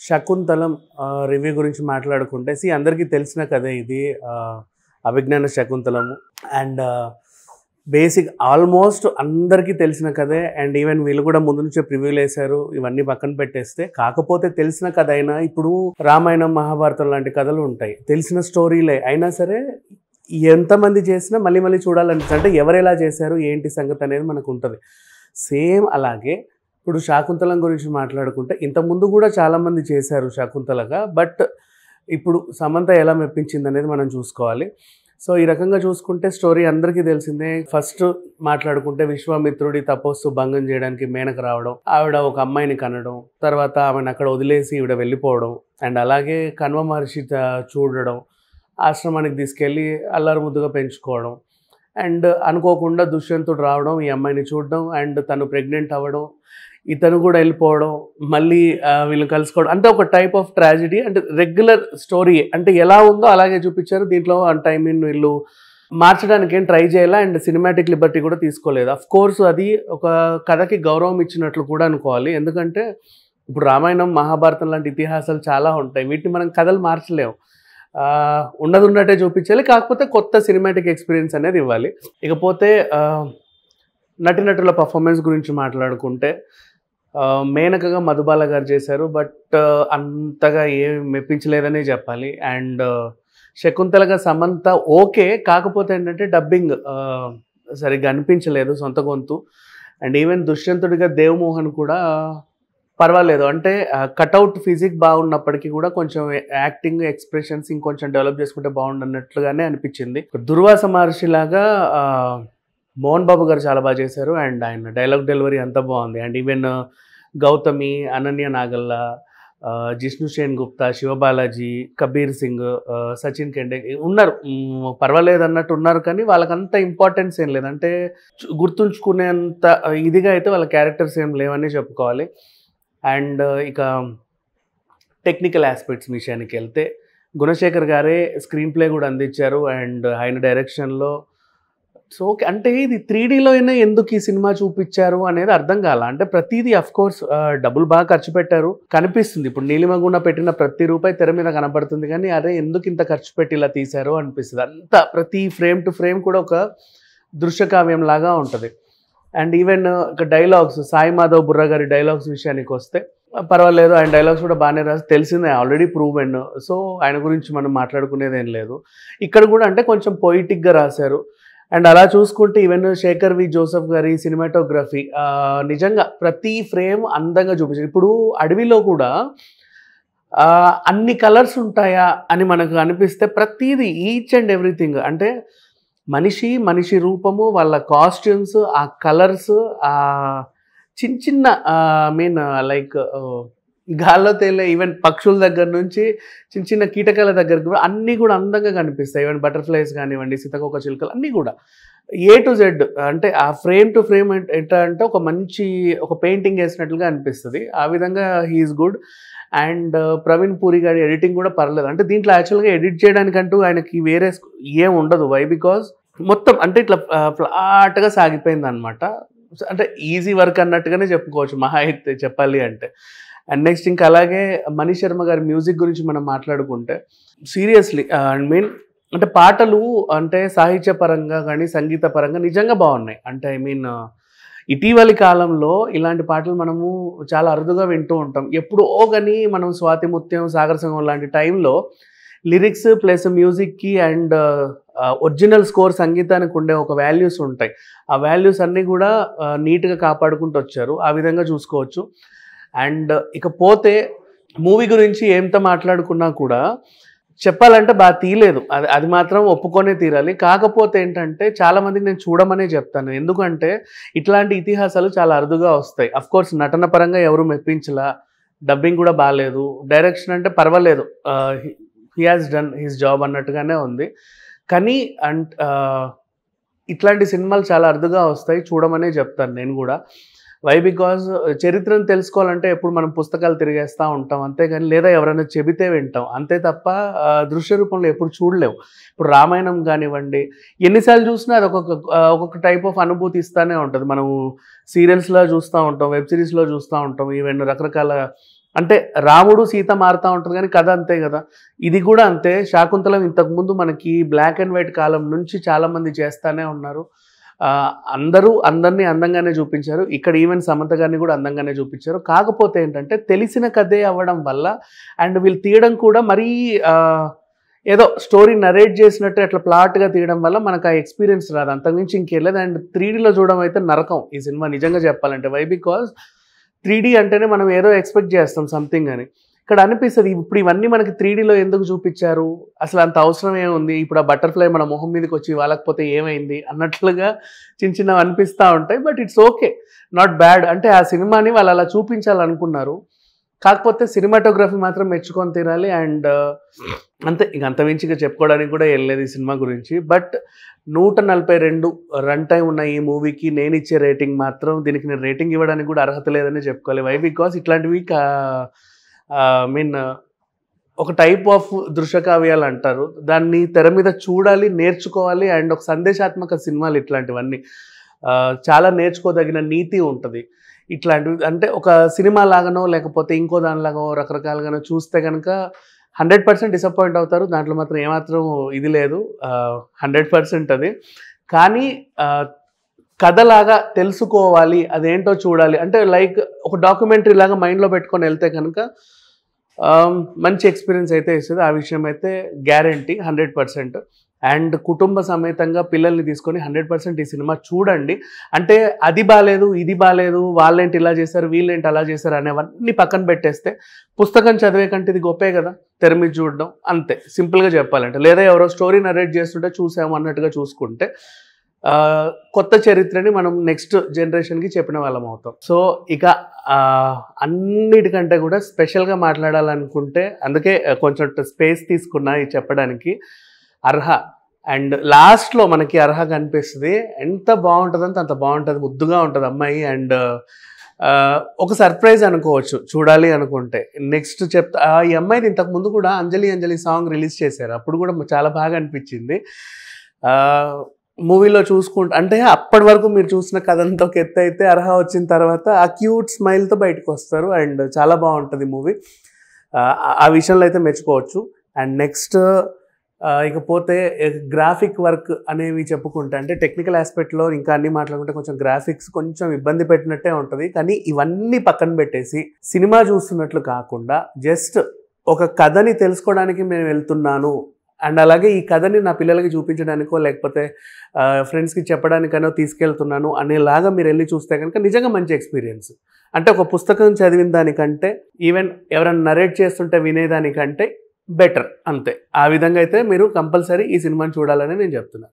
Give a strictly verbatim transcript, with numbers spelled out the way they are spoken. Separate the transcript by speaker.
Speaker 1: Shaakuntalam review గురించి మాట్లాడుకుంటే C అందరికీ తెలిసిన కథే ఇది అభిజ్ఞాన శకుంతలము అండ్ బేసిక్ ఆల్మోస్ట్ అందరికీ తెలిసిన కథే అండ్ ఈవెన్ వీళ్ళు కూడా ముందు నుంచే ప్రివ్యూలు వేశారు ఇవన్నీ పక్కన పెట్టేస్తే కాకపోతే తెలిసిన కథ అయినా ఇప్పుడు రామాయణం మహాభారతం లాంటి కథలు ఉంటాయి తెలిసిన స్టోరీలే అయినా సరే ఎంతమంది చేసినా మళ్ళీ మళ్ళీ చూడాలనిపిస్తుంది అంటే ఎవరు ఎలా చేశారు ఏంటి సంగతి అనేది మనకు ఉంటుంది సేమ్ అలాగే ఇప్పుడు శాకుంతలం గురించి మాట్లాడుకుంటే ఇంతకుముందు కూడా చాలామంది చేశారు శాకుంతలగా బట్ ఇప్పుడు సమంత ఎలా మెప్పించింది అనేది మనం చూసుకోవాలి సో ఈ రకంగా చూసుకుంటే స్టోరీ అందరికీ తెలిసిందే ఫస్ట్ మాట్లాడుకుంటే విశ్వామిత్రుడి తపస్సు భంగం చేయడానికి మేనక రావడం ఆవిడ ఒక అమ్మాయిని కనడం తర్వాత ఆమెను అక్కడ వదిలేసి ఈవిడ వెళ్ళిపోవడం అండ్ అలాగే కణ్వ మహర్షి చూడడం ఆశ్రమానికి తీసుకెళ్ళి అల్లారు ముద్దుగా పెంచుకోవడం అండ్ అనుకోకుండా దుష్యంతుడు రావడం ఈ అమ్మాయిని చూడడం అండ్ తను ప్రెగ్నెంట్ అవ్వడం ఇతను కూడా వెళ్ళిపోవడం మళ్ళీ వీళ్ళని కలుసుకోవడం అంటే ఒక టైప్ ఆఫ్ ట్రాజెడీ అంటే రెగ్యులర్ స్టోరీ అంటే ఎలా ఉందో అలాగే చూపించారు దీంట్లో అంటే ఐ మీన్ వీళ్ళు మార్చడానికి ఏం ట్రై చేయాలా అండ్ సినిమాటిక్ లిబర్టీ కూడా తీసుకోలేదు అఫ్ కోర్స్ అది ఒక కథకి గౌరవం ఇచ్చినట్లు కూడా అనుకోవాలి ఎందుకంటే ఇప్పుడు రామాయణం మహాభారతం లాంటి ఇతిహాసాలు చాలా ఉంటాయి వీటిని మనం కథలు మార్చలేము ఉన్నది ఉన్నట్టే చూపించాలి కాకపోతే కొత్త సినిమాటిక్ ఎక్స్పీరియన్స్ అనేది ఇవ్వాలి ఇకపోతే నటినటుల పర్ఫార్మెన్స్ గురించి మాట్లాడుకుంటే మేనకగా మధుబాల గారు చేశారు బట్ అంతగా ఏం మెప్పించలేదనే చెప్పాలి అండ్ శకుంతలగా సమంత ఓకే కాకపోతే ఏంటంటే డబ్బింగ్ సరిగ్గా అనిపించలేదు సొంత గొంతు అండ్ ఈవెన్ దుష్యంతుడిగా దేవమోహన్ కూడా పర్వాలేదు అంటే కట్అవుట్ ఫిజిక్ బాగున్నప్పటికీ కూడా కొంచెం యాక్టింగ్ ఎక్స్ప్రెషన్స్ ఇంకొంచెం డెవలప్ చేసుకుంటే బాగుండన్నట్లుగానే అనిపించింది దుర్వాస మహర్షి లాగా మోహన్ బాబు గారు చాలా బాగా చేశారు అండ్ ఆయన డైలాగ్ డెలివరీ అంతా బాగుంది అండ్ ఈవెన్ గౌతమి అనన్య నాగల్లా జిష్ణు సేన్ గుప్తా శివబాలాజీ కబీర్ సింగ్ సచిన్ కెండే ఉన్నారు పర్వాలేదు అన్నట్టు ఉన్నారు కానీ వాళ్ళకంత ఇంపార్టెన్స్ ఏం లేదు అంటే గుర్తుంచుకునేంత ఇదిగా అయితే వాళ్ళ క్యారెక్టర్స్ ఏం లేవని చెప్పుకోవాలి అండ్ ఇక టెక్నికల్ ఆస్పెక్ట్స్ విషయానికి వెళ్తే గుణశేఖర్ గారే స్క్రీన్ ప్లే కూడా అందించారు అండ్ ఆయన డైరెక్షన్లో సో అంటే ఇది త్రీ డీలో అయినా ఎందుకు ఈ సినిమా చూపించారు అనేది అర్థం కాల అంటే ప్రతిదీ అఫ్ కోర్స్ డబ్బులు బాగా ఖర్చు పెట్టారు కనిపిస్తుంది ఇప్పుడు నీలిమగుణ పెట్టిన ప్రతి రూపాయి తెర మీద కనబడుతుంది కానీ అదే ఎందుకు ఇంత ఖర్చు పెట్టి ఇలా తీశారు అనిపిస్తుంది అంతా ప్రతి ఫ్రేమ్ టు ఫ్రేమ్ కూడా ఒక దృశ్యకావ్యం లాగా ఉంటుంది అండ్ ఈవెన్ ఒక డైలాగ్స్ సాయి మాధవ్ బుర్రా గారి డైలాగ్స్ విషయానికి వస్తే పర్వాలేదు ఆయన డైలాగ్స్ కూడా బాగానే రాసి తెలిసిందే ఆల్రెడీ ప్రూవెన్ సో ఆయన గురించి మనం మాట్లాడుకునేది ఏం లేదు ఇక్కడ కూడా అంటే కొంచెం పొయిటిక్గా రాశారు అండ్ అలా చూసుకుంటే ఈవెన్ శేఖర్ వి జోసెఫ్ గారి సినిమాటోగ్రఫీ నిజంగా ప్రతి ఫ్రేమ్ అందంగా చూపించారు ఇప్పుడు అడవిలో కూడా అన్ని కలర్స్ ఉంటాయా అని మనకు అనిపిస్తే ప్రతిదీ ఈచ్ అండ్ ఎవ్రీథింగ్ అంటే మనిషి మనిషి రూపము వాళ్ళ కాస్ట్యూమ్స్ ఆ కలర్స్ ఆ చిన్న చిన్న మీన్ లైక్ గాల్లో తేలే ఈవెన్ పక్షుల దగ్గర నుంచి చిన్న చిన్న కీటకాల దగ్గరకు కూడా అన్నీ కూడా అందంగా కనిపిస్తాయి ఈవెన్ బటర్ఫ్లైస్ కానివ్వండి సీతాకోక చిలుకలు అన్నీ కూడా ఏ టు జెడ్ అంటే ఆ ఫ్రేమ్ టు ఫ్రేమ్ ఎట్లా అంటే ఒక మంచి ఒక పెయింటింగ్ వేసినట్లుగా అనిపిస్తుంది ఆ విధంగా he's good and Praveen Puri గారి ఎడిటింగ్ కూడా పర్లేదు అంటే దీంట్లో యాక్చువల్గా ఎడిట్ చేయడానికంటూ ఆయనకి వేరే ఏం ఉండదు వై బికాజ్ మొత్తం అంటే ఇట్లా ఫ్లాట్గా సాగిపోయింది అనమాట అంటే ఈజీ వర్క్ అన్నట్టుగానే చెప్పుకోవచ్చు మహా అయితే చెప్పాలి అంటే అండ్ నెక్స్ట్ ఇంకా అలాగే మనీష్ శర్మ గారి మ్యూజిక్ గురించి మనం మాట్లాడుకుంటే సీరియస్లీ ఐ మీన్ అంటే పాటలు అంటే సాహిత్య పరంగా కానీ సంగీత పరంగా నిజంగా బాగున్నాయి అంటే ఐ మీన్ ఇటీవలి కాలంలో ఇలాంటి పాటలు మనము చాలా అరుదుగా వింటూ ఉంటాం ఎప్పుడో కానీ మనం స్వాతి ముత్యం సాగర సంగం లాంటి టైంలో లిరిక్స్ ప్లస్ మ్యూజిక్కి అండ్ ఒరిజినల్ స్కోర్ సంగీతానికి ఉండే ఒక వాల్యూస్ ఉంటాయి ఆ వాల్యూస్ అన్నీ కూడా నీట్గా కాపాడుకుంటూ వచ్చారు ఆ విధంగా చూసుకోవచ్చు అండ్ ఇకపోతే మూవీ గురించి ఏంత మాట్లాడుకున్నా కూడా చెప్పాలంటే బాగా తీయలేదు అది అది మాత్రం ఒప్పుకొనే తీరాలి కాకపోతే ఏంటంటే చాలామందికి నేను చూడమనే చెప్తాను ఎందుకంటే ఇట్లాంటి ఇతిహాసాలు చాలా అరుదుగా వస్తాయి అఫ్ కోర్స్ నటన పరంగా ఎవరు మెప్పించలా డబ్బింగ్ కూడా బాగాలేదు డైరెక్షన్ అంటే పర్వాలేదు he has done his job అన్నట్టుగానే ఉంది కానీ అండ్ ఇట్లాంటి సినిమాలు చాలా అరుదుగా వస్తాయి చూడమనే చెప్తాను నేను కూడా వై బికాజ్ చరిత్రను తెలుసుకోవాలంటే ఎప్పుడు మనం పుస్తకాలు తిరిగేస్తూ ఉంటాం అంతేగాని లేదా ఎవరైనా చెబితే వింటాం అంతే తప్ప దృశ్య రూపంలో ఎప్పుడు చూడలేవు ఇప్పుడు రామాయణం కానివ్వండి ఎన్నిసార్లు చూసినా అది ఒక్కొక్క ఒక్కొక్క టైప్ ఆఫ్ అనుభూతి ఇస్తూనే ఉంటుంది మనం సీరియల్స్లో చూస్తూ ఉంటాం వెబ్ సిరీస్లో చూస్తూ ఉంటాం ఈవెన్ రకరకాల అంటే రాముడు సీత మారుతూ ఉంటుంది కానీ కథ అంతే కదా. ఇది కూడా అంతే. శాకుంతలం ఇంతకుముందు మనకి బ్లాక్ అండ్ వైట్ కాలం నుంచి చాలామంది చేస్తూనే ఉన్నారు. అందరూ అందరినీ అందంగానే చూపించారు. ఇక్కడ ఈవెన్ సమంత గారిని కూడా అందంగానే చూపించారు. కాకపోతే ఏంటంటే తెలిసిన కథే అవ్వడం వల్ల అండ్ వీళ్ళు తీయడం కూడా మరీ ఏదో స్టోరీ నరేట్ చేసినట్టు అట్లా ప్లాట్గా తీయడం వల్ల మనకు ఆ ఎక్స్పీరియన్స్ రాదు. అంతకుమించి ఇంకేలేదు. అండ్ త్రీ డీలో చూడడం అయితే నరకం ఈ సినిమా నిజంగా చెప్పాలంటే. వై బికాజ్ త్రీ డీ అంటేనే మనం ఏదో ఎక్స్పెక్ట్ చేస్తాం సంథింగ్ అని. ఇక్కడ అనిపిస్తుంది ఇప్పుడు ఇవన్నీ మనకి త్రీ డీలో ఎందుకు చూపించారు, అసలు అంత అవసరం ఏముంది, ఇప్పుడు ఆ బటర్ఫ్లై మన మొహం మీదకి వచ్చి వాళ్ళకపోతే ఏమైంది అన్నట్లుగా చిన్న చిన్నవి అనిపిస్తూ ఉంటాయి. But it's okay, not bad. అంటే ఆ సినిమాని వాళ్ళు అలా చూపించాలనుకున్నారు. కాకపోతే సినిమాటోగ్రఫీ మాత్రం మెచ్చుకొని తీరాలి. అండ్ అంతే, ఇంక అంత మించిగా చెప్పుకోవడానికి కూడా వెళ్ళలేదు ఈ సినిమా గురించి. బట్ నూట నలభై రెండు రన్ టైం ఉన్న ఈ మూవీకి నేను ఇచ్చే రేటింగ్ మాత్రం, దీనికి నేను రేటింగ్ ఇవ్వడానికి కూడా అర్హత లేదని చెప్పుకోవాలి. వై బికాస్ ఇట్లాంటివి మీన్ ఒక టైప్ ఆఫ్ దృశ్యకావ్యాలు అంటారు, దాన్ని తెర మీద చూడాలి, నేర్చుకోవాలి. అండ్ ఒక సందేశాత్మక సినిమాలు ఇట్లాంటివన్నీ చాలా నేర్చుకోదగిన నీతి ఉంటుంది. ఇట్లాంటివి అంటే ఒక సినిమా లాగానో లేకపోతే ఇంకో దానిలాగో రకరకాలుగానో చూస్తే కనుక హండ్రెడ్ పర్సెంట్ డిసప్పాయింట్ అవుతారు. దాంట్లో మాత్రం ఏమాత్రం ఇది లేదు, హండ్రెడ్ పర్సెంట్ అది. కానీ కథలాగా తెలుసుకోవాలి, అదేంటో చూడాలి అంటే లైక్ ఒక డాక్యుమెంటరీ లాగా మైండ్లో పెట్టుకొని వెళ్తే కనుక మంచి ఎక్స్పీరియన్స్ అయితే ఇస్తుంది. ఆ విషయం అయితే గ్యారంటీ హండ్రెడ్ పర్సెంట్. అండ్ కుటుంబ సమేతంగా పిల్లల్ని తీసుకొని హండ్రెడ్ పర్సెంట్ ఈ సినిమా చూడండి. అంటే అది బాగాలేదు, ఇది బాగాలేదు, వాళ్ళేంటి ఇలా చేశారు, వీళ్ళేంటి అలా చేశారు అనేవన్నీ పక్కన పెట్టేస్తే పుస్తకం చదివే కంటే ఇది గొప్పే కదా తెర మీద చూడడం. అంతే సింపుల్గా చెప్పాలంటే. లేదా ఎవరో స్టోరీ నరేట్ చేస్తుంటే చూసాము అన్నట్టుగా చూసుకుంటే కొత్త చరిత్రని మనం నెక్స్ట్ జనరేషన్కి చెప్పిన వాళ్ళం అవుతాం. సో ఇక అన్నిటికంటే కూడా స్పెషల్గా మాట్లాడాలనుకుంటే, అందుకే కొంచెం స్పేస్ తీసుకున్నా ఇది చెప్పడానికి, అర్హ. అండ్ లాస్ట్లో మనకి అర్హ కనిపిస్తుంది. ఎంత బాగుంటుందంటే అంత బాగుంటుంది, ముద్దుగా ఉంటుంది అమ్మాయి. అండ్ ఒక సర్ప్రైజ్ అనుకోవచ్చు చూడాలి అనుకుంటే. నెక్స్ట్ చెప్తా, ఈ అమ్మాయిది ఇంతకు ముందు కూడా అంజలి అంజలి సాంగ్ రిలీజ్ చేశారు, అప్పుడు కూడా చాలా బాగా అనిపించింది. మూవీలో చూసుకుంటే అంటే అప్పటి వరకు మీరు చూసిన కథంతో ఎత్తు అయితే అర్హ వచ్చిన తర్వాత ఆ క్యూట్ స్మైల్తో బయటకు వస్తారు. అండ్ చాలా బాగుంటుంది మూవీ, ఆ విషయంలో అయితే మెచ్చుకోవచ్చు. అండ్ నెక్స్ట్ ఇకపోతే గ్రాఫిక్ వర్క్ అనేవి చెప్పుకుంటే, అంటే టెక్నికల్ ఆస్పెక్ట్లో ఇంకా అన్ని మాట్లాడుకుంటే కొంచెం గ్రాఫిక్స్ కొంచెం ఇబ్బంది పెట్టినట్టే ఉంటుంది. కానీ ఇవన్నీ పక్కన పెట్టేసి సినిమా చూస్తున్నట్లు కాకుండా జస్ట్ ఒక కథని తెలుసుకోవడానికి నేను వెళ్తున్నాను, అండ్ అలాగే ఈ కథని నా పిల్లలకి చూపించడానికో లేకపోతే ఫ్రెండ్స్కి చెప్పడానికనో తీసుకెళ్తున్నాను అనేలాగా మీరు వెళ్ళి చూస్తే కనుక నిజంగా మంచి ఎక్స్పీరియన్స్. అంటే ఒక పుస్తకం చదివిన దానికంటే, ఈవెన్ ఎవరైనా నరేట్ చేస్తుంటే వినేదానికంటే బెటర్. అంతే. ఆ విధంగా అయితే మీరు కంపల్సరీ ఈ సినిమాని చూడాలని నేను చెప్తున్నాను.